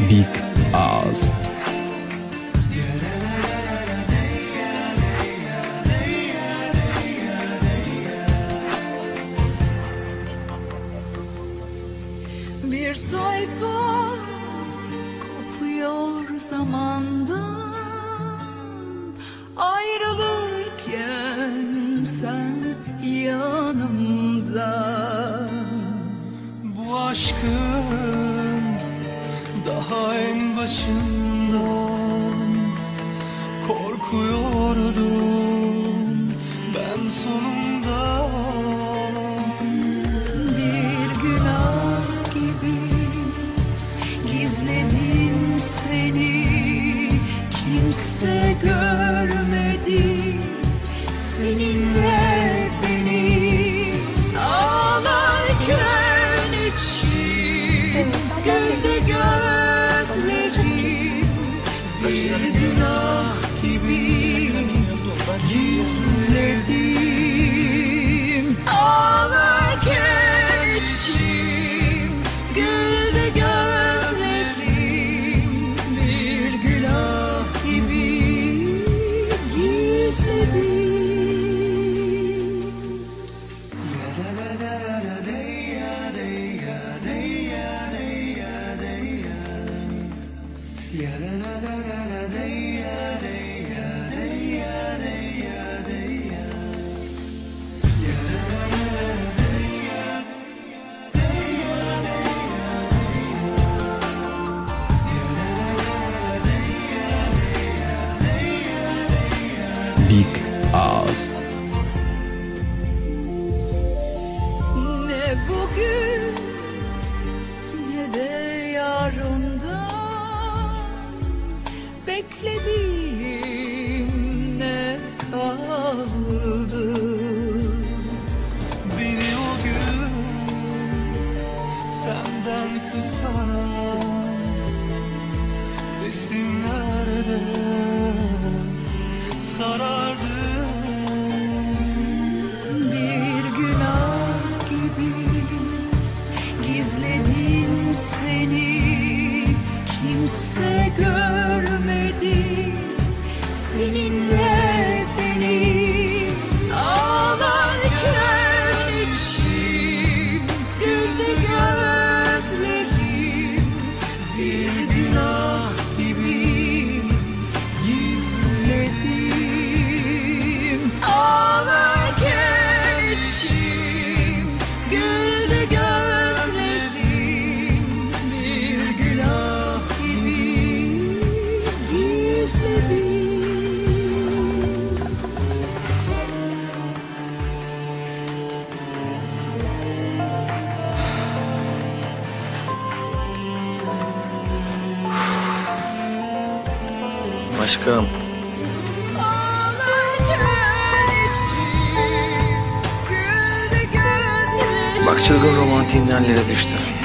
Big Ağız. Bir sayfa kopuyor zamandan, ayrılırken sen yanımda. Bu aşkın daha en başından korkuyordum ben sonunda. Bir günah gibi gizledim seni, kimse görmedi seninle beni. Ağlarken içim, güldü gözlerim. Bir günah gibi gizledim. Ağlarken içim, güldü gözlerim. Bir günah gibi gizledim. Big Ağız. Ne bugün ne de yarından beklediğim ne kaldı. Beni o gün senden kıskanan resimlerde sarardı. Bir günah gibi gizledim seni, kimse görmedi seninle beni. Ağlarken içim, güldü gözlerim. Bir günah gibi gizledim. Ağlarken içim, güldü gözlerim. Bir günah gibi gizledim. Aşkım, bak çılgın romantiğin yerlere düştü.